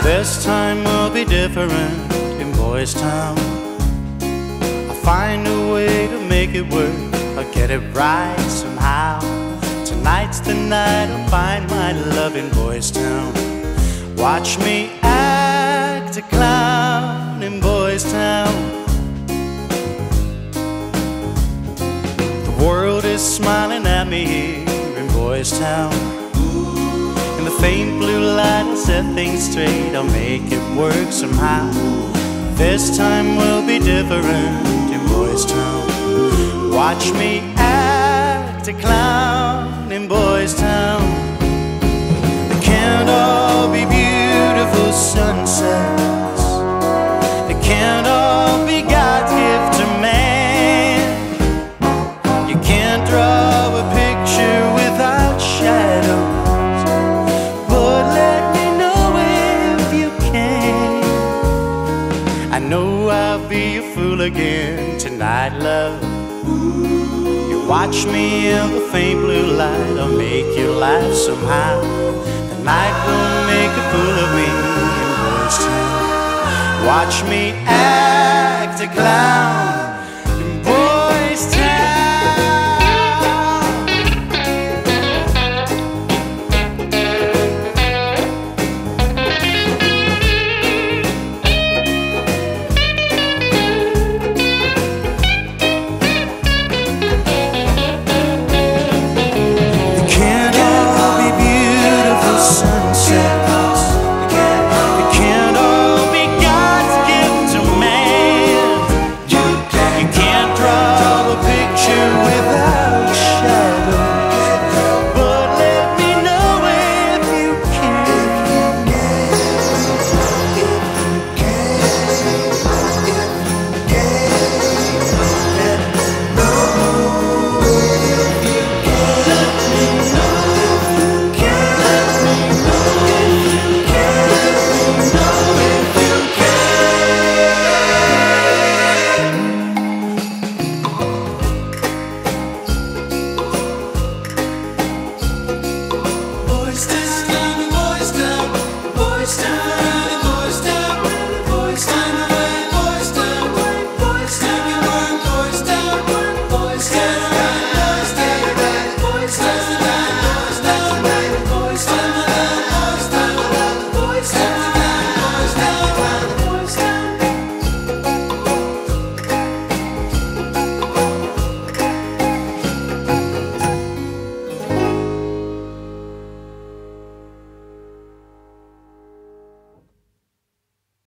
This time will be different in Boys Town. I'll find a way to make it work. I'll get it right somehow. Tonight's the night I'll find my love in Boys Town. Watch me act a clown in Boys Town. The world is smiling at me here in Boys Town. In the faint blue light I'll set things straight. I'll make it work somehow. This time will be different in Boys Town. Watch me act a clown in Boys Town. They can't all be beautiful sunsets. They can't all be God's gift to man. You can't draw a picture without shadows. I know I'll be a fool again tonight, love. You watch me in the faint blue light. I'll make you laugh somehow. The night will make a fool of me in Boys Town. Watch me act a clown in Boys Town. Boys Town, Boys Town, Boys Town.